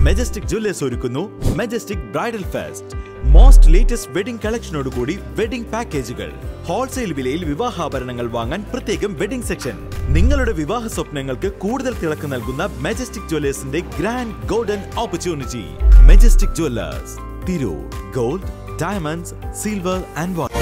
Majestic Jewellers ഒരുക്കുന്നു Majestic bridal fest. Most latest wedding കളക്ഷനോടുകൂടി wedding പാക്കേജുകൾ. ഹോൾസെയിൽ വിലയിൽ വിവാഹാഭരണങ്ങൾ വാങ്ങാൻ പ്രത്യേകം വെഡിംഗ് സെക്ഷൻ. നിങ്ങളുടെ വിവാഹ സ്വപ്നങ്ങൾക്ക് കൂടുതൽ തിളക്കം നൽകുന്ന മെജസ്റ്റിക് ജ്വല്ലേഴ്സിന്റെ grand golden opportunity. Majestic Jewellers, Tirur. Gold, diamonds, silver and water.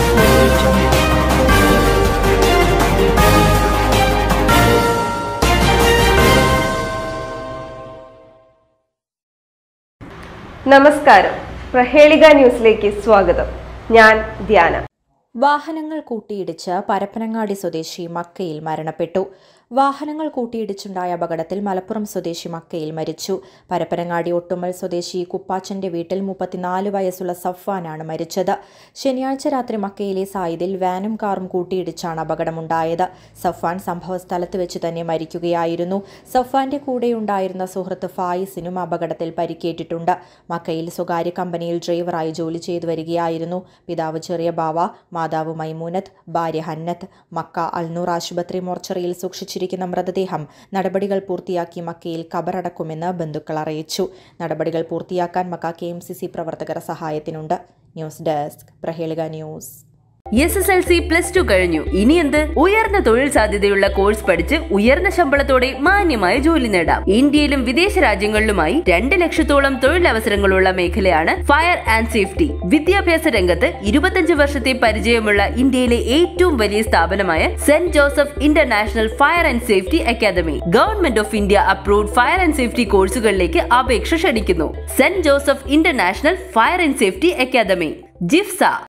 നമസ്കാരം, പ്രഹേളിക ന്യൂസിലേക്ക് സ്വാഗതം. ഞാൻ ധ്യാന. വാഹനങ്ങൾ കൂട്ടിയിടിച്ച് പരപ്പനങ്ങാടി സ്വദേശി മക്കയിൽ മരണപ്പെട്ടു. വാഹനങ്ങൾ കൂട്ടിയിടിച്ചുണ്ടായ അപകടത്തിൽ മലപ്പുറം സ്വദേശി മക്കയിൽ മരിച്ചു. പരപ്പനങ്ങാടി ഒട്ടുമൽ സ്വദേശി കുപ്പാച്ചന്റെ വീട്ടിൽ 34 വയസ്സുള്ള സഫ്വാനാണ് മരിച്ചത്. ശനിയാഴ്ച രാത്രി മക്കയിലെ സായിദിൽ വാനും കാറും കൂട്ടിയിടിച്ചാണ് അപകടമുണ്ടായത്. സഫ്വാൻ സംഭവസ്ഥലത്ത് വെച്ച് തന്നെ മരിക്കുകയായിരുന്നു. സഫ്വാന്റെ കൂടെയുണ്ടായിരുന്ന സുഹൃത്ത് ഫായിസിനും അപകടത്തിൽ പരിക്കേറ്റിട്ടുണ്ട്. മക്കയിൽ സ്വകാര്യ കമ്പനിയിൽ ഡ്രൈവറായി ജോലി ചെയ്തു വരികയായിരുന്നു. പിതാവ് ചെറിയ ബാവ, മാതാവ് മൈമൂനത്ത്, ഭാര്യ ഹന്നത്ത്. മക്ക അൽനൂർ ആശുപത്രി മോർച്ചറിയിൽ സൂക്ഷിച്ചിരിക്കുന്ന മൃതദേഹം നടപടികൾ പൂർത്തിയാക്കി മക്കയിൽ ഖബറടക്കുമെന്ന് ബന്ധുക്കൾ അറിയിച്ചു. നടപടികൾ പൂർത്തിയാക്കാൻ മക്ക KMCC പ്രവർത്തകർ സഹായത്തിനുണ്ട്. News desk, Prahelika news. SSLC +2 കഴിഞ്ഞു. ഇനി എന്ത്? ഉയർന്ന തൊഴിൽ സാധ്യതയുള്ള കോഴ്സ് പഠിച്ച് ഉയർന്ന ശമ്പളത്തോടെ മാന്യമായ ജോലി നേടാം. ഇന്ത്യയിലും വിദേശ രാജ്യങ്ങളിലുമായി 2 ലക്ഷത്തോളം തൊഴിലവസരങ്ങളുള്ള മേഖലയാണ് ഫയർ ആൻഡ് സേഫ്റ്റി. വിദ്യാഭ്യാസ രംഗത്ത് 25 വർഷത്തെ പരിചയമുള്ള ഇന്ത്യയിലെ ഏറ്റവും വലിയ സ്ഥാപനമായ Saint Joseph International fire and safety academy government of India approved fire and safety കോഴ്സുകളിലേക്ക് അപേക്ഷ ക്ഷണിക്കുന്നു. Saint Joseph International fire and safety academy, ജിഫ്സ.